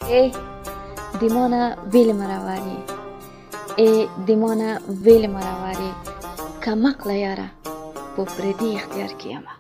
دیمانه ویل مرواری دیمانه ویل مرواری کمق لیاره پوپردی اختیار کیما.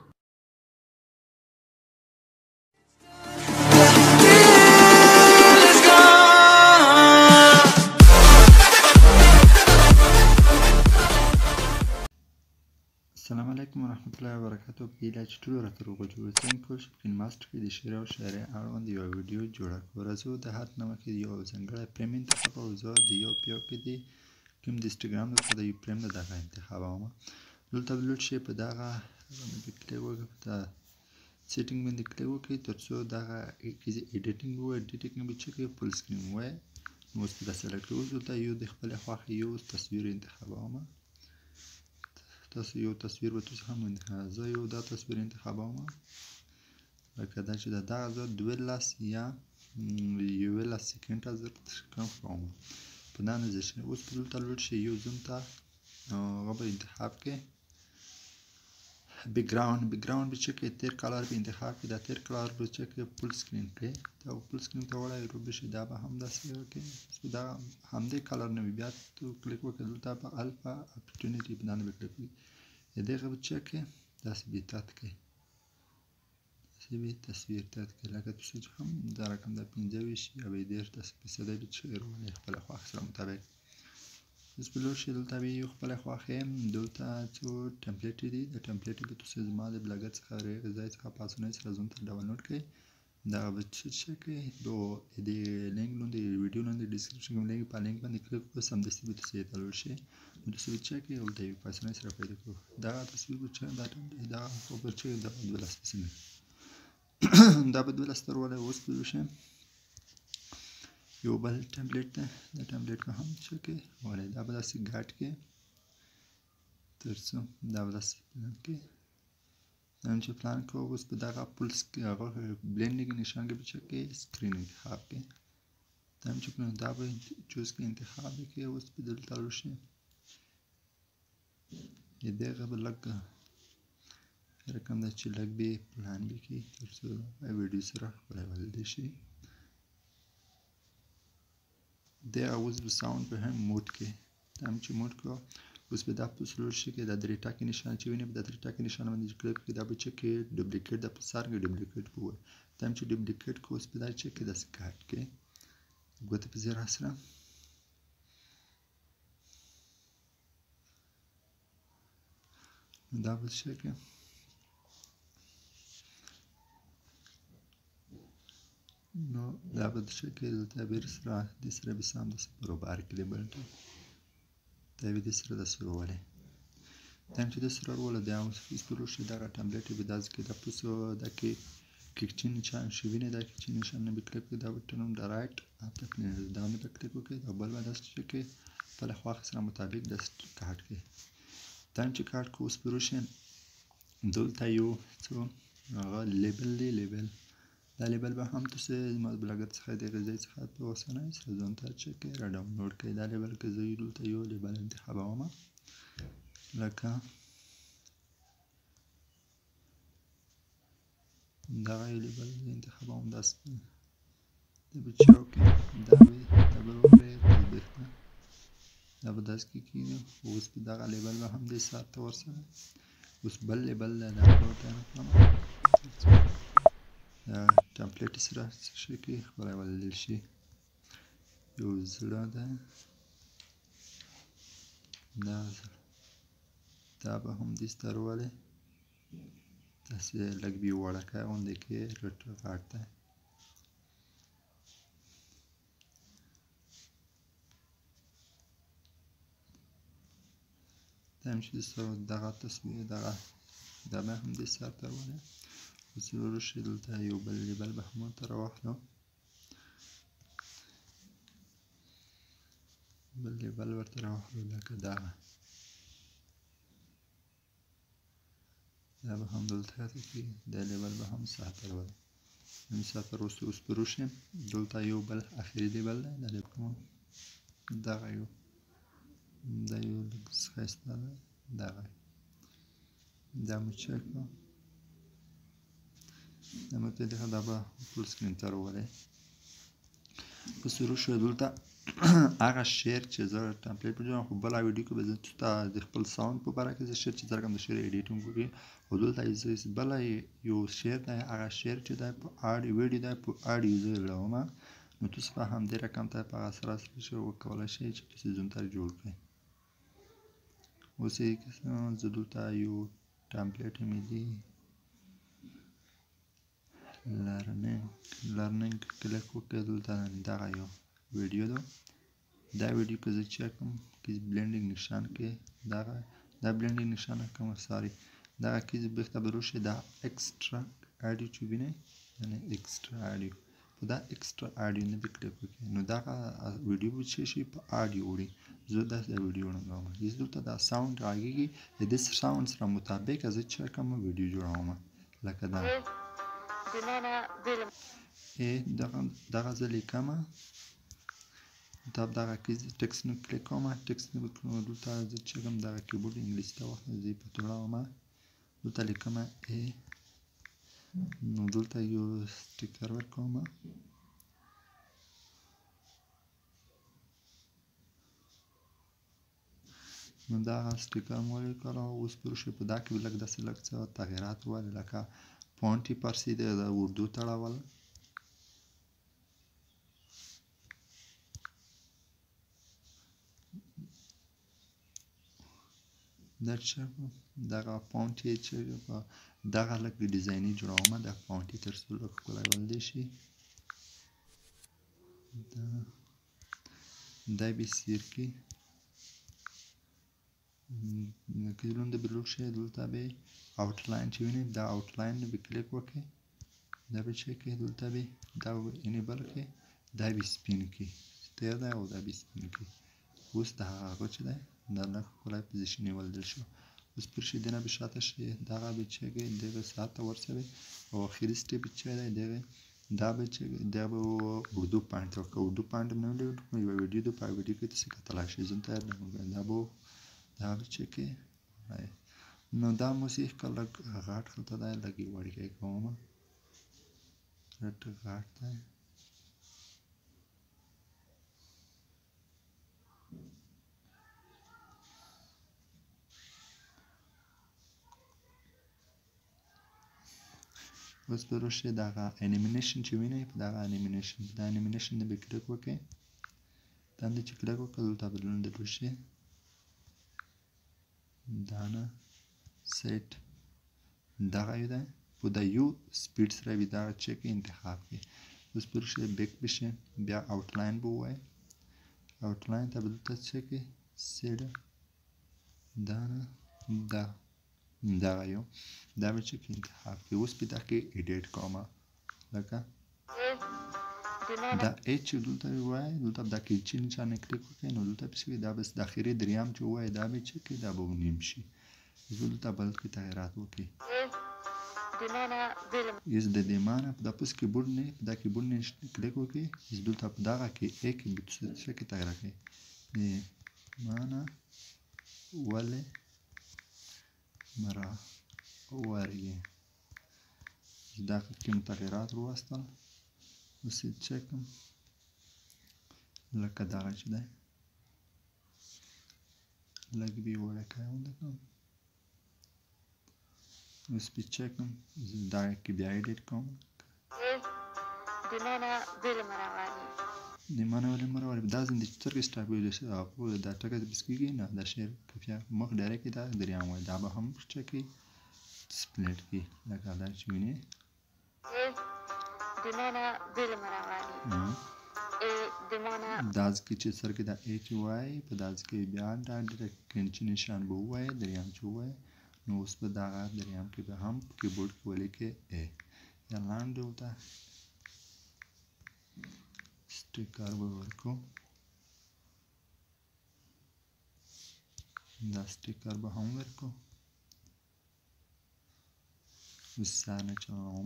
السلام علیکم ورحمت الله وبرکاتو. په هیله چې ټول راته روغ جوړ اوسئ. کوشش وکړئ ماسټر کې د شعر او شاعرۍ اړوند یوه ویډیو جوړه کړو. راځو د هر نه مخکې یو ځانګړی فریم انتخابوو. زه د یو په یو کې د کوم د انسټاګرام دپاره د یو فریم د دغه انتخابوم. دلته به لوډ شي، په دغه باندې کلیک وکړئ، په سیټینګ باندې کلیک وکړئ تر څو دغه ایډیټینګ ووایي. ایډیټینګ به چک کړئ، فول سکرین ووایي. نو اوس به دا سلیکټ کړئ. اوس دلته یو د خپلې خوښې یو تصویر انتخابوم. تاسو یو تصویر به تاسو هم زه یو دا تصویر انتخابوم، لکه دا چې دا دغه زه 12 یا 11 سکنډه زه کم کوم په دا نظر شي. اوس به دلته لوډ شي، یو زوم ته هغه به انتخاب کړئ. بیکګراوند به چک کړئ، تیر کلر به انتخاب کړئ. دا تیر کلر به چک کړئ، فول سکرین کړئ. دا فول سکرین ته وړئ، روبه شي. دا به هم داسې وکړئ. دا همدې کلر نه وي، بیا کلیک وکړئ دلته په الفا اپورچونیټي په دا نه به کلیک وکړئ. دغه به چک کړئ، داسې به تات کړئ، داسې به تصویر تات کړئ، لکه تاسو چې هم دا رقم دا 25 یا 30 داسې فیصده به چغیر ولې خپله خوښه سره مطابق. اوس به لوډ شي، دلته به یو خپله خوښه دلته څو ټمپلیټ دي. د ټمپلیټ به تاسو زما د بلاګر څخه ځای څخه په اسانۍ سره زوم ته ډاونلوډ کړئ. دغه به چک کړئ، د لینک لاندې ویډیو لاندې ډسکرپشن کې لینک په لینک باندې کلیک وکړئ، سمدستي به تاسو ته لوډ شي. نو تاسو به چک کړئ، دلته یې په اسانۍ سره پیدا کړو. دغه تصویر به چک دغه خو به چک دا 12 تصویر دا به 12 تر ولې. اوس به وشي یو بل ټمپلیټ ده، دا ټمپلیټ به هم چک کړئ ولې دا به داسې ګاډ کړئ تر څو دا به داسې پلان کړئ. دا چې پلان کړو، اوس په دغه پولس کې هغه بلینډینګ نشان کې به چک کړئ، سکرین انتخاب کړئ. دا هم چې دا به چوز کړئ، انتخاب یې کړئ. اوس به دلته وشي دغه به لږ رقم ده چې لږ به پلان به کړي تر څو ویډیو سره ښکلی ولید شي. دغه اوس به ساوند به هم موډ کړي. دا هم چې موډ کړو، اوس به دا پوس لوډ شي کې دا درې ټاکې نشان چې وینئ، په دا درې ټاکې نشان باندې کلیک کړئ. دا به چک کړئ، ډوپلیکیټ دا په سر کې ډوپلیکیټ به ووایي. دا هم چې ډوپلیکیټ کړو، اوس به دا چک کړئ، داسې کاټ کړئ ګوته په زیرا سره. دا به چک کړئ، نو دا به چک کړئ. دلته بېر سره دې سره به سم داسې بروبر کړئ، لیبل ته دا به دې سره داسې وولئ. دا هم چې داسې راولئ، دا اوس به وشي دغه ټمپلیټ به داسې کړئ. دا پوس دا کې کیکچین نشان چې وینئ، دا کیکچین نشان نه به کلیک کړئ. دا بټن د رایټ دا نه به کلیک وکړئ. دا بل به داسې چک کړئ، خپله خوښې سره مطابق داسې کاټ کړئ. دا هم چې کاټ کړو، اوس به وشي دلته یو څو هغه لیبل دی، لیبل دا لیبل به هم تاسو زما د بلاګر څخه دغه ځای څخه په اسانۍ سره ځان ته چک کړئ، را ډاونلوډ کړئ. دا لیبل که زه دلته یو لیبل انتخابوم، لکه دغه یو لیبل زه انتخابوم، داسې دا به چاو کړئ، دا به ډبل وکړئ، دا به داسې کېږي. اوس به دغه لیبل به هم دې ساعت ته ورسره اوس بل لیبل دی، دا به ورته نه کړم. دا ټمپلیټ سره څه شي کې ښکلی ولیدل شي. یو زړه ده، دا به هم دې سته راولئ، داسې لږ به یې وړکی غوندې کړئ، غټ دی. دا هم چې دغه تصویر دا به هم دې سر ته راولئ. اوس به وشي دلته یو بل لیبل به هم ورته راواخلو، بل لیبل ورته راواخلو، لکه دغه دا به هم دلته راته کړي. دا لیبل به هم ساعت راولئ، هم ساعت وروسته. اوس به وشي دلته یو بل اخري لیبل دی، دا لیبل دغه یو دا یو لږ ښایسته دی، دغه دا مو چک کړو. دا مو دا به فول سکرین ته راولئ. اوس وروسته دلته هغه شعر چې زه ټمپلیټ په جوړوم خو بله ویډیو کې به زه ته د خپل ساوند په باره کې زه شعر چې څرګند د شعر ایډیټینګ وکړي خو دلته بله یو شعر دی هغه شعر چې دی په ویډیو دی په اډیو زه لړوم نو تاسو په همدې رقم ته په هغه سره وکولی شئ چې تاسو ځان ته جوړ کړئ اوس زه دلته یو ټمپلیټ مې دی لرنینګ کلیک وکړئ دلته دغه یو ویډیو ده دا ویډیو که زه چک کړم کې بلینډینګ نشان کې دا بلینډینګ نشان کوم ساري دغه کې بېرته به راشئ دا اکسټرا اډیو چې وینئ یعنې اکسټرا اډیو په دا اکسټرا اډیو نه دې کلیک وکړئ نو دغه ویډیو به څه شي په اډیو وړي زه داسې دا ویډیو وړم دلته دا ساوند غږیږي د دې ساوند سره مطابق زه چک کوم ویډیو جوړوم لکه دا دغه زه لیکم دغه کې ټکسټ نه کلیک کوم ټکسټ نه وکړم دلته زه چې کوم دغه کیبورډ انګلیسي ته وخت زه په تړاوم دلته لیکم ا نو دلته یو سټیکر ورکوم نو دغه سټیکر مو ولیکلو اوس پروشې په دا کې لږ داسې لږ څه تغیرات وویل لکه فونټي پارسي د اردو تړول دغه فونټ یې چې دغه لږ ډیزایني جوړوم د فونټ یې تر څو لږ ښکلی ولیدی شي دا به سیر کې دلته به لوټ شي دلته به آوټلاین چې وینئ دا آوټلاین به کلیک وکړئ دا به چک کړئ دلته به دا انیبل کړئ دا به سپین کړئ تیر دی او دا به سپین کړئ اوس د هغه چې دی دا لږ ښکلی پوزیشن یې ولیدل شو اوس پر شي دې نه به شاته شي دغه به چک کړئ دغه ساعت ته ورسوئ او اخري سټیپ چې دی دغه دا به چې دا به اردو پاینټ ورکړه اردو پاینټ نه ولیدل یوه ویډیو ده په ویډیو کې تاسې کتلی شئ زه تیار دا به دا به چک کړئ نو دا موسیقي که لږ غټ خلته دی لږ یې وړوکی کوم غټ دی اوس به راشئ دغه انیمیشن چې وینئ په دغه انیمیشن دا انیمیشن نه به کلیک وکړئ دا نه چې کلیک وکړئ دلته به لاندې راشئ دا نه سیټ دغه یو دی په د یو سپیډ سره به دغه چک انتخاب کړئ اوس به راشئ بیک به شئ بیا آوټلاین به ووایئ آوټلاین ته به دلته څه کړئ سیډ دا نه دغه یو دا به چک انتخاب کړئ اوس په دا کې ایډیټ کوم لکه دا ایچ چې دلته ووایئ دلته دا کې چې نشان کلیک وکړئ نو دلته پسې دا بس د اخري دریم چې ووایئ دا به چک کړئ دا به ونیم شي زه دلته بل کې تغیرات وکړئ از د دې معنی په دا پس کیبورډ نه په دا کیبورډ نه کلیک وکړئ دلته په دغه کې ا کې به څه کې تغیر کړئ معنی ولې مراوري دا کوم تغیرات وروستل اوس یې چک کړم لکه دغه چې دی لږ به یې وړوکی ولیکم اوس پې چک کړم دغه کې بیا ایډیټ کوم د معنی ولې مراوري دا زنده چې څرګې سټاپ ویل دا ټکه بس کېږي نه دا شعر کفیه مخ ډایرکټ دا دریم وایي دا به هم چک کړي سپلیټ کړي لکه دا چې وینئ دا کې چې څرګې دا ا چې وایي په دا کې بیا دا ډېره کنچي نشان به ووایي دریم چې ووایي نو اوس په دغه دریم کې به هم په کیبورډ کې ولیکئ ا یا لاندې ورته سټیکر به ورکړو دا سټیکر به هم ورکړو اوس سر نه چلوم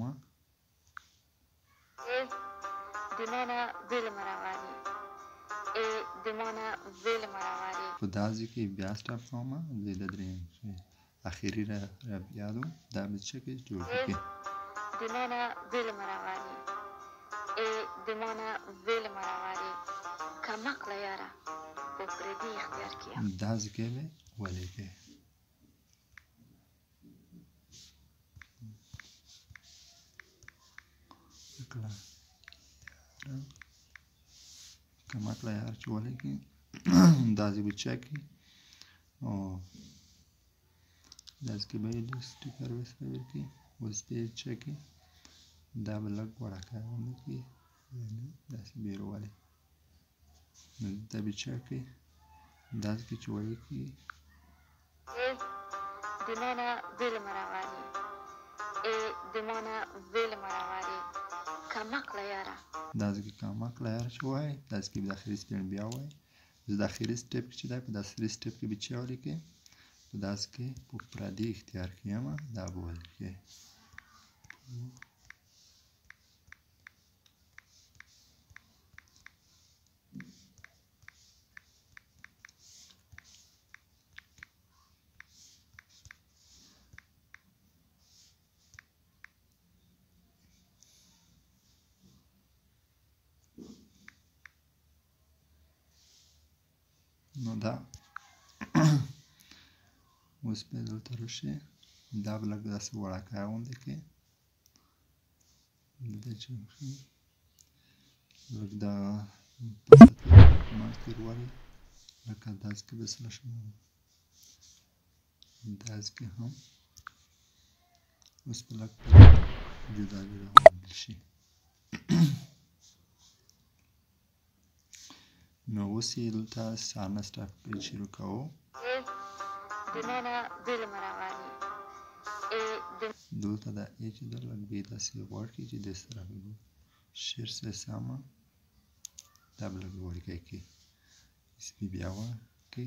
په دا ځای کې بیا سټاپ کوم زه د دریم اخري را بیا دو دا به څه کې جوړ کړي ای دمانه ویل مراواری کمک لیاره با پردی اختیار کیم داز گله ولی که کلا کمک لیاره چه ولی که دازی بچکی او داز که باید استیکر بسیار کی وستی چکی دا بلک وڑا کارونه کی داسی بیرو ولی دا بچکی داز که چه ولی کی دمانه ویل مراواری ای دمانه ویل مراواری کمک لیاره داز که کمک لیاره چه وای داز که بداخلی سپین بیا وای د داخلي سټپ چې دا په داخلي سټپ کې بچا ولیکې په داس کې په پردي اختیار کې یم دا به ولیکې نو دا اوس به دلته راشي دا به لږ داسې وړاکی غوندې کې دلته چې لږ دا منځ کې ورولې لکه داسې کې به سره شم داسې کې هم اوس به لږ جدا جدا وموندل شي نو اوس یې دلته سارنه سټاپ پیل شروع کوو دمانه ویل مراواری دلته دا ای چې در لږ به یې داسې غوړ کړي چې دې سره به شیر سره سمه دا به لږ وړوکی کړي اسپی بیا وکړي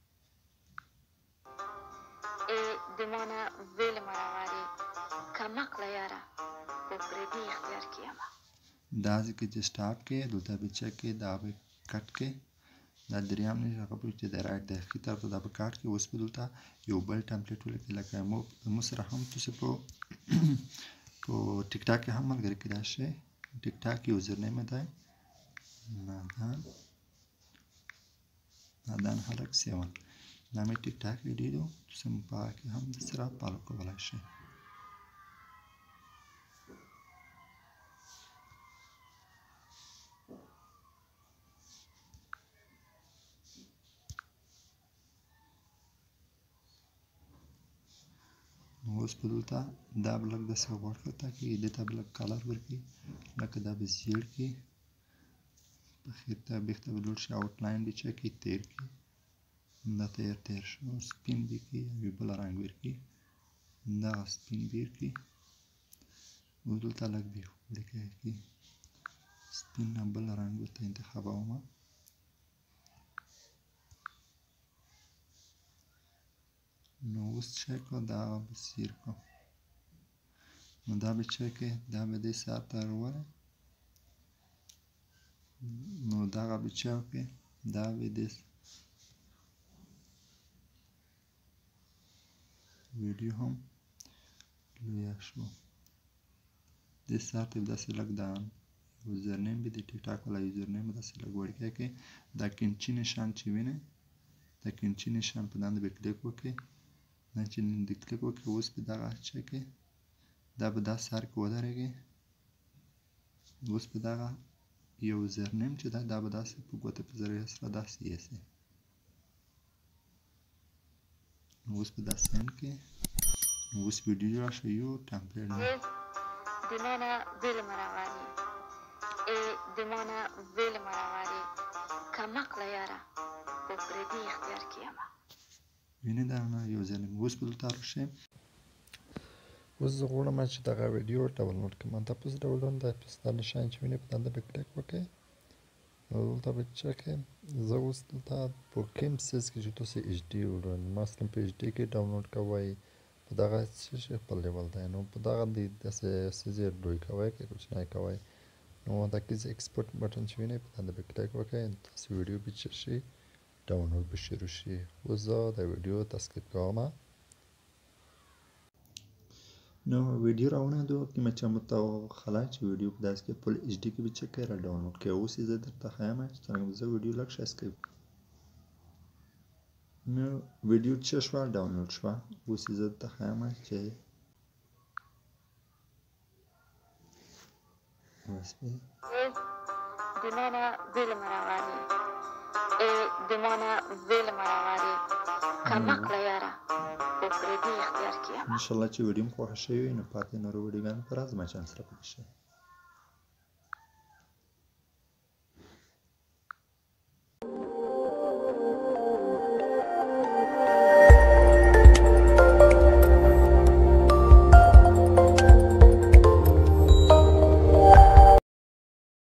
دمانه ویل مراواری کمک لیاره با پردی اختیار کیم دا ځکه چې سټاپ کې دلته به چک کې دا به کټ کې دا دریم نه هغه به چې د رایټ د ښي طرف ته دا به کټ کې اوس به دلته یو بل ټمپلیټ ولیکئ لکه مو سره هم تاسې په ټیک ټاک کې هم ملګري کېدای شئ ټیک ټاک یوزر نیم دی نادان هلک 7 دا مې ټیک ټاک ویډیو تاسې هم په هغه کې هم سره فالو کولی شئ اوس به دلته دا به لږ داسې غوړ ښکته کړي دې ته به لږ کلر ورکړي لکه دا به زیړ کړي په خیر ته بیخته به لوړ شي آوټلاین به چک کړي تیر کړي دا تیر شو سپین به کړي یو بل رنګ ورکړي دغه سپین بیر کړي اوس دلته لږ بیخ وړوکی کړي سپین نه بل رنګ ورته انتخابومه نو اوس چک کړو دغه به سیر کړو نو دا به چک کړي دا به دې ساعت ته راولئ نو دغه به چک کړي دا به دې ویډیو هم لویه شوه دې ساعت ته به داسې لږ د یوزر نیم به د ټیک ټاک والا یوزر نیم به داسې لږ وړوکی کړئ دا کینچي نشان چې وینئ دا کینچي نشان په دنده به کلیک وکړئ دا چې د کلیک وکړئ اوس به دغه چک کړئ دا به دا سر کې ودرېږي اوس به دغه یوزر نیم چې دا به داسې په ګوته په ذریعه سره داسې ایسئ اوس به دا سند کړئ اوس ویډیو جوړه شوه یو ټمپلیټ دمانه ویل مراواری دمانه ویل مراواری کمک لیاره با پردی اختیار کیم وینئ دا یوزر نیم اوس به دلته راشئ اوس زه غواړم چې دغه ویډیو ډاونلوډ کړم دا په ډاونلوډ دا پسته نشان چې وینئ په دنده به کلیک وکړئ نو دلته به چک کړئ زه اوس دلته په کوم سیز کې چې تاسې ایچ ډي مثلا په ایچ ډي کې ډاونلوډ کوئ په دغه څه شي خپل لیول دی نو په دغه داسې سیز یې لوی کوئ که کوچنی کوئ نو دا کې زه ایکسپورټ بټن چې وینئ په دنده به کلیک وکړئ تاسې ویډیو به چه شي ډاونلوډ به شروع شي اوس زه د ویډیو تسکیپ کوم نو ویډیو راوړاندو قیمت چمتو خلا چې ویډیو په داسې کې فل ایچ ډي کې به چک کړئ را ډاونلوډ کړئ اوس یې زه درته ښیم چې څرنګه زه ویډیو لږ ښایسته کوي نو ویډیو څه شوه ډاونلوډ شوه اوس یې زه درته ښیم چې دمانه ویلم راغلی دمانه ویلم راغلی کمقله یاره خو پردي اختیار کیم انشاءالله چې ویډیو مو خوښه شوې وي نو پاتې نورو ویډیوګانو په راز زما چانل سره پاتې شئ